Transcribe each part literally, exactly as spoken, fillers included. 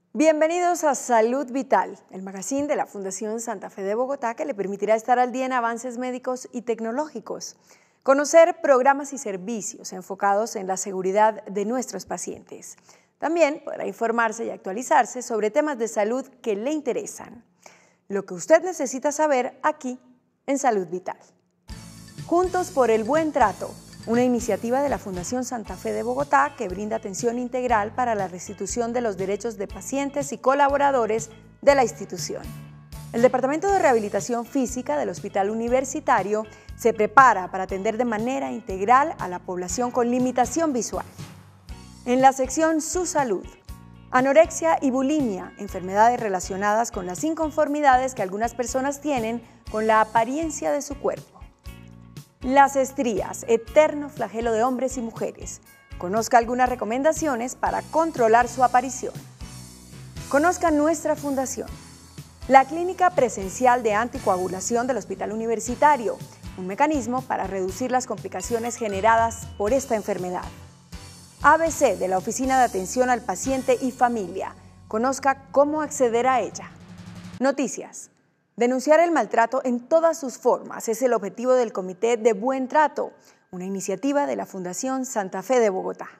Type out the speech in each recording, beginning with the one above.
Bienvenidos a Salud Vital, el magazine de la Fundación Santa Fe de Bogotá que le permitirá estar al día en avances médicos y tecnológicos, conocer programas y servicios enfocados en la seguridad de nuestros pacientes. También podrá informarse y actualizarse sobre temas de salud que le interesan. Lo que usted necesita saber aquí en Salud Vital. Juntos por el Buen Trato, una iniciativa de la Fundación Santa Fe de Bogotá que brinda atención integral para la restitución de los derechos de pacientes y colaboradores de la institución. El Departamento de Rehabilitación Física del Hospital Universitario se prepara para atender de manera integral a la población con limitación visual. En la sección Su Salud, anorexia y bulimia, enfermedades relacionadas con las inconformidades que algunas personas tienen con la apariencia de su cuerpo. Las estrías, eterno flagelo de hombres y mujeres. Conozca algunas recomendaciones para controlar su aparición. Conozca nuestra fundación. La Clínica Presencial de Anticoagulación del Hospital Universitario, un mecanismo para reducir las complicaciones generadas por esta enfermedad. A B C de la Oficina de Atención al Paciente y Familia. Conozca cómo acceder a ella. Noticias. Denunciar el maltrato en todas sus formas es el objetivo del Comité de Buen Trato, una iniciativa de la Fundación Santa Fe de Bogotá.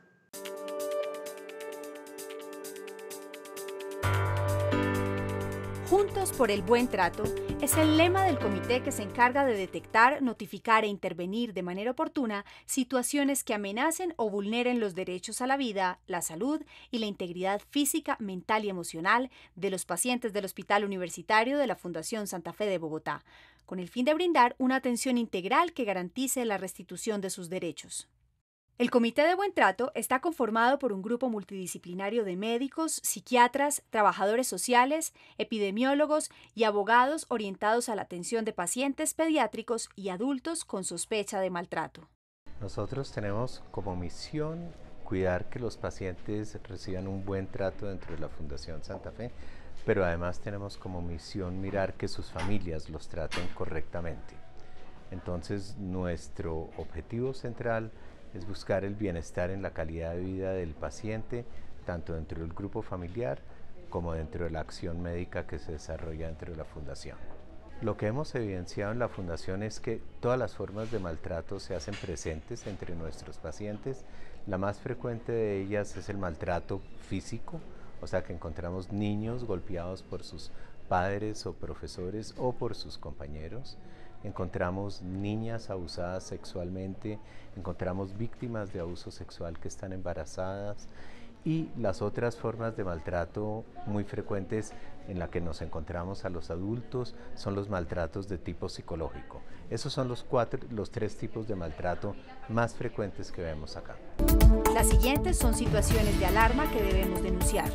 Juntos por el Buen Trato es el lema del comité que se encarga de detectar, notificar e intervenir de manera oportuna situaciones que amenacen o vulneren los derechos a la vida, la salud y la integridad física, mental y emocional de los pacientes del Hospital Universitario de la Fundación Santa Fe de Bogotá, con el fin de brindar una atención integral que garantice la restitución de sus derechos. El Comité de Buen Trato está conformado por un grupo multidisciplinario de médicos, psiquiatras, trabajadores sociales, epidemiólogos y abogados orientados a la atención de pacientes pediátricos y adultos con sospecha de maltrato. Nosotros tenemos como misión cuidar que los pacientes reciban un buen trato dentro de la Fundación Santa Fe, pero además tenemos como misión mirar que sus familias los traten correctamente. Entonces, nuestro objetivo central es buscar el bienestar en la calidad de vida del paciente, tanto dentro del grupo familiar como dentro de la acción médica que se desarrolla dentro de la Fundación. Lo que hemos evidenciado en la Fundación es que todas las formas de maltrato se hacen presentes entre nuestros pacientes. La más frecuente de ellas es el maltrato físico, o sea que encontramos niños golpeados por sus padres o profesores o por sus compañeros. Encontramos niñas abusadas sexualmente, encontramos víctimas de abuso sexual que están embarazadas y las otras formas de maltrato muy frecuentes en la que nos encontramos a los adultos son los maltratos de tipo psicológico. Esos son los, cuatro, los tres tipos de maltrato más frecuentes que vemos acá. Las siguientes son situaciones de alarma que debemos denunciar.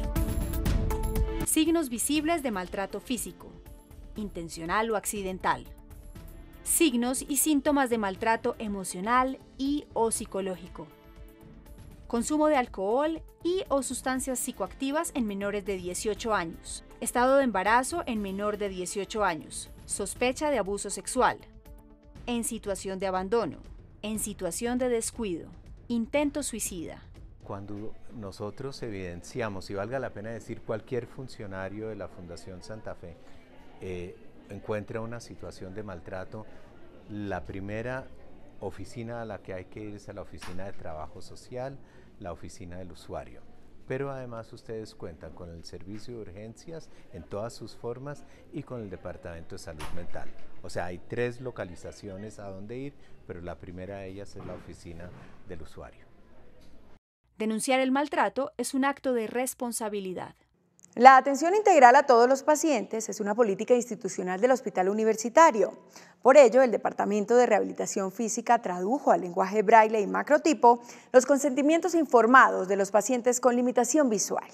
Signos visibles de maltrato físico, intencional o accidental. Signos y síntomas de maltrato emocional y o psicológico. Consumo de alcohol y o sustancias psicoactivas en menores de dieciocho años. Estado de embarazo en menor de dieciocho años. Sospecha de abuso sexual. En situación de abandono. En situación de descuido. Intento suicida. Cuando nosotros evidenciamos, y valga la pena decir cualquier funcionario de la Fundación Santa Fe, eh, encuentra una situación de maltrato, la primera oficina a la que hay que ir es a la oficina de trabajo social, la oficina del usuario. Pero además ustedes cuentan con el servicio de urgencias en todas sus formas y con el departamento de salud mental. O sea, hay tres localizaciones a donde ir, pero la primera de ellas es la oficina del usuario. Denunciar el maltrato es un acto de responsabilidad. La atención integral a todos los pacientes es una política institucional del Hospital Universitario. Por ello, el Departamento de Rehabilitación Física tradujo al lenguaje braille y macrotipo los consentimientos informados de los pacientes con limitación visual.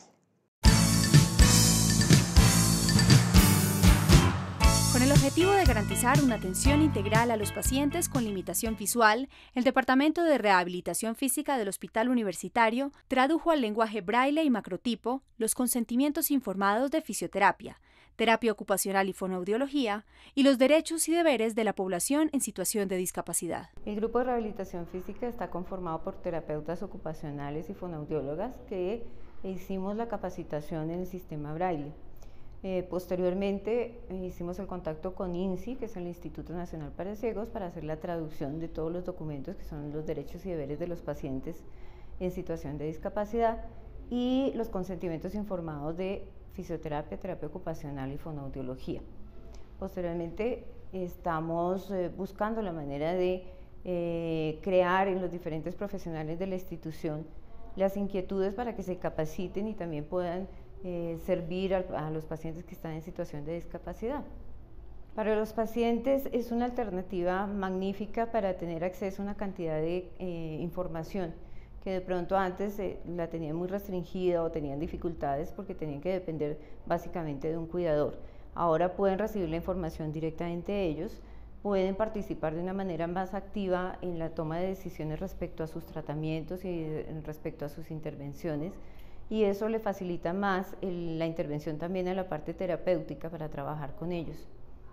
Con el objetivo de garantizar una atención integral a los pacientes con limitación visual, el Departamento de Rehabilitación Física del Hospital Universitario tradujo al lenguaje braille y macrotipo los consentimientos informados de fisioterapia, terapia ocupacional y fonoaudiología, y los derechos y deberes de la población en situación de discapacidad. El grupo de rehabilitación física está conformado por terapeutas ocupacionales y fonoaudiólogas que e hicimos la capacitación en el sistema Braille. Eh, posteriormente eh, hicimos el contacto con INSI, que es el Instituto Nacional para Ciegos, para hacer la traducción de todos los documentos que son los derechos y deberes de los pacientes en situación de discapacidad y los consentimientos informados de fisioterapia, terapia ocupacional y fonoaudiología. Posteriormente estamos eh, buscando la manera de eh, crear en los diferentes profesionales de la institución las inquietudes para que se capaciten y también puedan eh, servir a, a los pacientes que están en situación de discapacidad. Para los pacientes es una alternativa magnífica para tener acceso a una cantidad de eh, información que de pronto antes eh, la tenían muy restringida o tenían dificultades porque tenían que depender básicamente de un cuidador. Ahora pueden recibir la información directamente ellos, pueden participar de una manera más activa en la toma de decisiones respecto a sus tratamientos y respecto a sus intervenciones, y eso le facilita más el, la intervención también en la parte terapéutica para trabajar con ellos.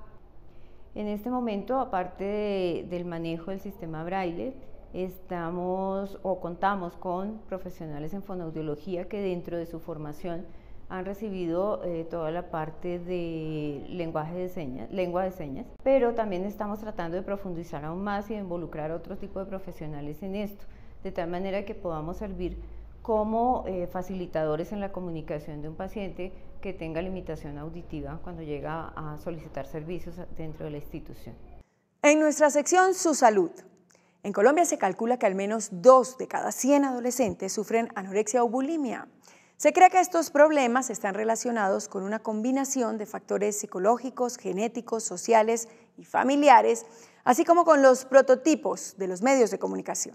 En este momento, aparte de, del manejo del sistema Braille, estamos o contamos con profesionales en fonoaudiología que dentro de su formación han recibido eh, toda la parte de lenguaje de señas, lengua de señas, pero también estamos tratando de profundizar aún más y de involucrar a otro tipo de profesionales en esto, de tal manera que podamos servir como eh, facilitadores en la comunicación de un paciente que tenga limitación auditiva cuando llega a solicitar servicios dentro de la institución. En nuestra sección Su Salud. En Colombia se calcula que al menos dos de cada cien adolescentes sufren anorexia o bulimia. Se cree que estos problemas están relacionados con una combinación de factores psicológicos, genéticos, sociales y familiares, así como con los prototipos de los medios de comunicación.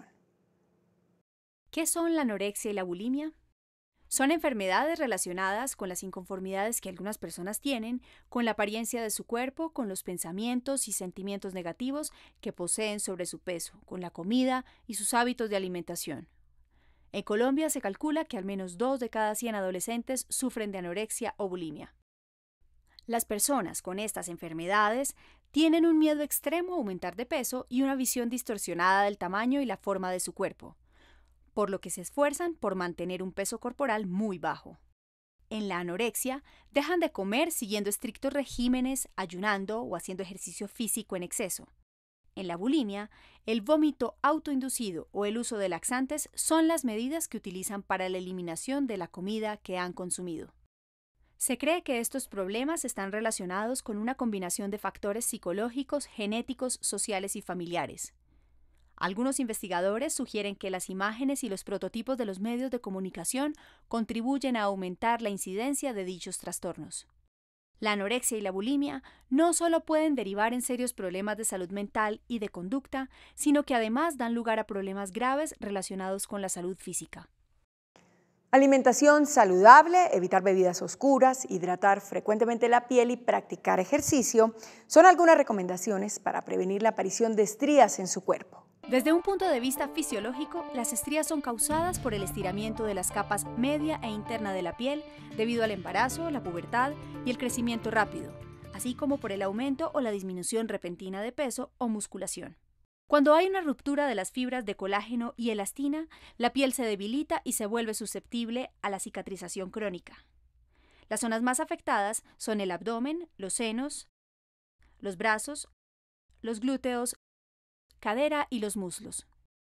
¿Qué son la anorexia y la bulimia? Son enfermedades relacionadas con las inconformidades que algunas personas tienen con la apariencia de su cuerpo, con los pensamientos y sentimientos negativos que poseen sobre su peso, con la comida y sus hábitos de alimentación. En Colombia se calcula que al menos dos de cada cien adolescentes sufren de anorexia o bulimia. Las personas con estas enfermedades tienen un miedo extremo a aumentar de peso y una visión distorsionada del tamaño y la forma de su cuerpo, por lo que se esfuerzan por mantener un peso corporal muy bajo. En la anorexia, dejan de comer siguiendo estrictos regímenes, ayunando o haciendo ejercicio físico en exceso. En la bulimia, el vómito autoinducido o el uso de laxantes son las medidas que utilizan para la eliminación de la comida que han consumido. Se cree que estos problemas están relacionados con una combinación de factores psicológicos, genéticos, sociales y familiares. Algunos investigadores sugieren que las imágenes y los prototipos de los medios de comunicación contribuyen a aumentar la incidencia de dichos trastornos. La anorexia y la bulimia no solo pueden derivar en serios problemas de salud mental y de conducta, sino que además dan lugar a problemas graves relacionados con la salud física. Alimentación saludable, evitar bebidas oscuras, hidratar frecuentemente la piel y practicar ejercicio son algunas recomendaciones para prevenir la aparición de estrías en su cuerpo. Desde un punto de vista fisiológico, las estrías son causadas por el estiramiento de las capas media e interna de la piel debido al embarazo, la pubertad y el crecimiento rápido, así como por el aumento o la disminución repentina de peso o musculación. Cuando hay una ruptura de las fibras de colágeno y elastina, la piel se debilita y se vuelve susceptible a la cicatrización crónica. Las zonas más afectadas son el abdomen, los senos, los brazos, los glúteos, cadera y los muslos.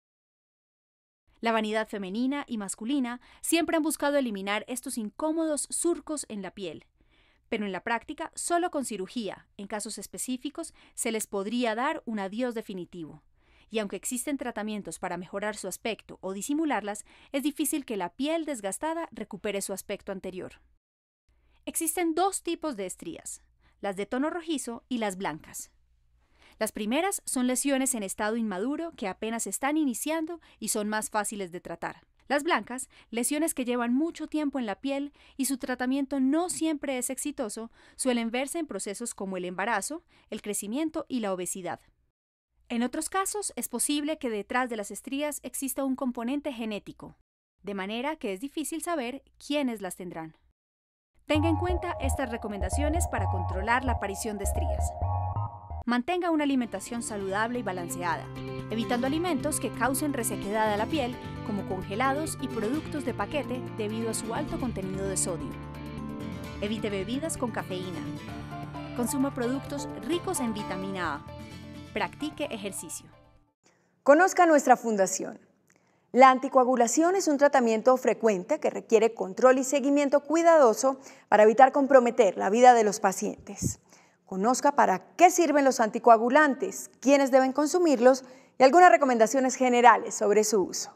La vanidad femenina y masculina siempre han buscado eliminar estos incómodos surcos en la piel, pero en la práctica, solo con cirugía, en casos específicos, se les podría dar un adiós definitivo. Y aunque existen tratamientos para mejorar su aspecto o disimularlas, es difícil que la piel desgastada recupere su aspecto anterior. Existen dos tipos de estrías, las de tono rojizo y las blancas. Las primeras son lesiones en estado inmaduro que apenas están iniciando y son más fáciles de tratar. Las blancas, lesiones que llevan mucho tiempo en la piel y su tratamiento no siempre es exitoso, suelen verse en procesos como el embarazo, el crecimiento y la obesidad. En otros casos, es posible que detrás de las estrías exista un componente genético, de manera que es difícil saber quiénes las tendrán. Tenga en cuenta estas recomendaciones para controlar la aparición de estrías. Mantenga una alimentación saludable y balanceada, evitando alimentos que causen resequedad a la piel, como congelados y productos de paquete debido a su alto contenido de sodio. Evite bebidas con cafeína. Consuma productos ricos en vitamina A. Practique ejercicio. Conozca nuestra fundación. La anticoagulación es un tratamiento frecuente que requiere control y seguimiento cuidadoso para evitar comprometer la vida de los pacientes. Conozca para qué sirven los anticoagulantes, quiénes deben consumirlos y algunas recomendaciones generales sobre su uso.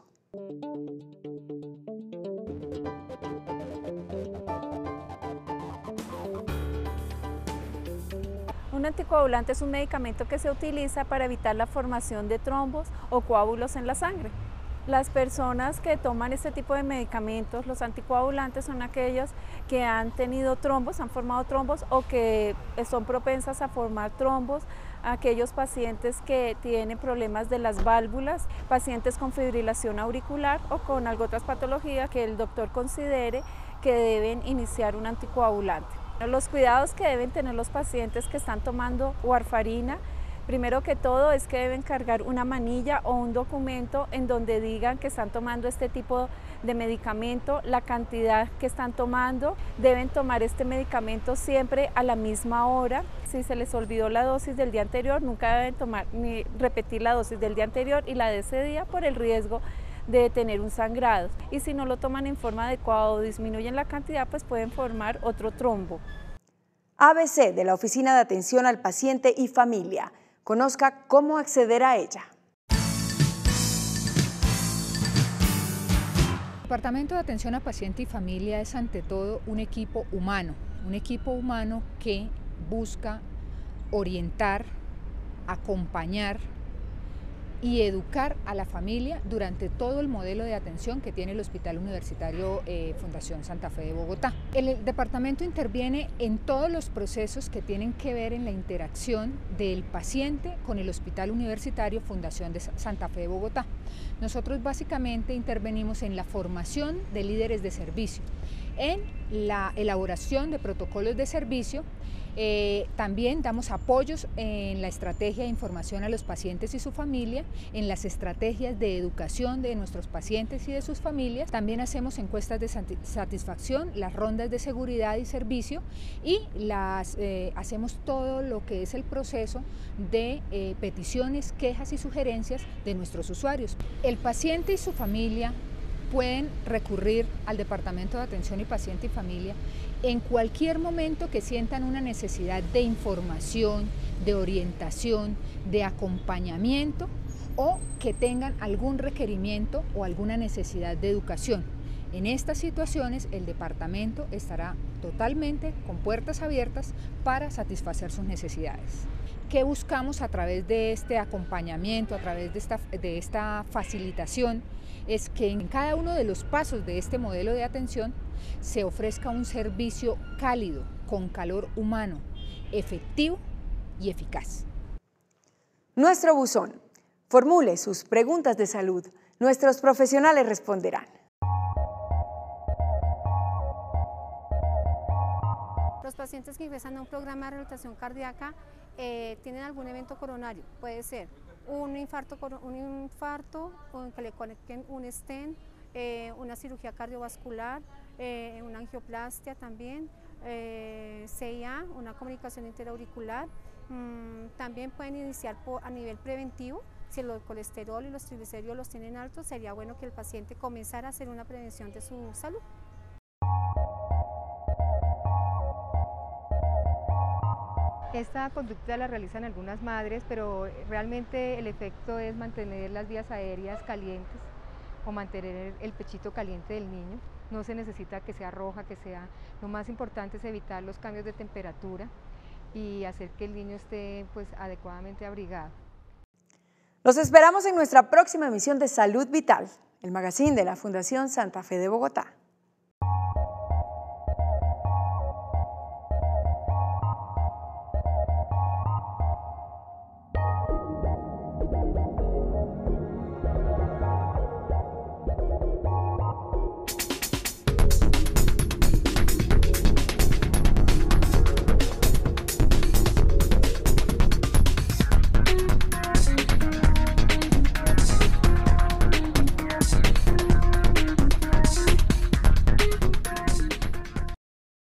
Un anticoagulante es un medicamento que se utiliza para evitar la formación de trombos o coágulos en la sangre. Las personas que toman este tipo de medicamentos, los anticoagulantes, son aquellos que han tenido trombos, han formado trombos o que son propensas a formar trombos, aquellos pacientes que tienen problemas de las válvulas, pacientes con fibrilación auricular o con alguna otras patologías que el doctor considere que deben iniciar un anticoagulante. Los cuidados que deben tener los pacientes que están tomando warfarina, primero que todo es que deben cargar una manilla o un documento en donde digan que están tomando este tipo de medicamento, la cantidad que están tomando. Deben tomar este medicamento siempre a la misma hora. Si se les olvidó la dosis del día anterior, nunca deben tomar ni repetir la dosis del día anterior y la de ese día por el riesgo de tener un sangrado. Y si no lo toman en forma adecuada o disminuyen la cantidad, pues pueden formar otro trombo. A B C de la Oficina de Atención al Paciente y Familia. Conozca cómo acceder a ella. El Departamento de Atención a Paciente y Familia es ante todo un equipo humano, un equipo humano que busca orientar, acompañar y educar a la familia durante todo el modelo de atención que tiene el Hospital Universitario eh, Fundación Santa Fe de Bogotá. El, el departamento interviene en todos los procesos que tienen que ver en la interacción del paciente con el Hospital Universitario Fundación de Santa Fe de Bogotá. Nosotros básicamente intervenimos en la formación de líderes de servicio, en la elaboración de protocolos de servicio. Eh, también damos apoyos en la estrategia de información a los pacientes y su familia, en las estrategias de educación de nuestros pacientes y de sus familias. También hacemos encuestas de satisfacción, las rondas de seguridad y servicio y las, eh, hacemos todo lo que es el proceso de eh, peticiones, quejas y sugerencias de nuestros usuarios. El paciente y su familia pueden recurrir al Departamento de Atención y Paciente y Familia en cualquier momento que sientan una necesidad de información, de orientación, de acompañamiento o que tengan algún requerimiento o alguna necesidad de educación. En estas situaciones el departamento estará totalmente con puertas abiertas para satisfacer sus necesidades. ¿Qué buscamos a través de este acompañamiento, a través de esta, de esta facilitación? Es que en cada uno de los pasos de este modelo de atención se ofrezca un servicio cálido, con calor humano, efectivo y eficaz. Nuestro buzón. Formule sus preguntas de salud. Nuestros profesionales responderán. Los pacientes que ingresan a un programa de rehabilitación cardíaca eh, tienen algún evento coronario, puede ser un infarto, un infarto o que le conecten un stent, eh, una cirugía cardiovascular, eh, una angioplastia también, eh, C I A, una comunicación interauricular. Mm, también pueden iniciar por, a nivel preventivo. Si el colesterol y los triglicéridos los tienen altos, sería bueno que el paciente comenzara a hacer una prevención de su salud. Esta conducta la realizan algunas madres, pero realmente el efecto es mantener las vías aéreas calientes o mantener el pechito caliente del niño. No se necesita que sea roja, que sea... Lo más importante es evitar los cambios de temperatura y hacer que el niño esté pues, adecuadamente abrigado. Los esperamos en nuestra próxima emisión de Salud Vital, el magazine de la Fundación Santa Fe de Bogotá.